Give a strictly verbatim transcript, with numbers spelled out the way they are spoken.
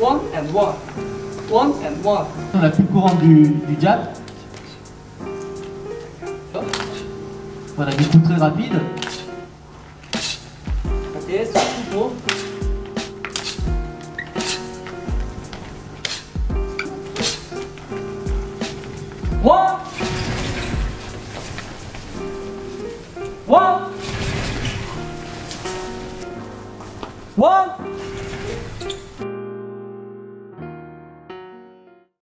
One and one. One and one. La plus courante du, du jab. Voilà, des coups très rapides. Ok, c'est tout beau. One. One. One.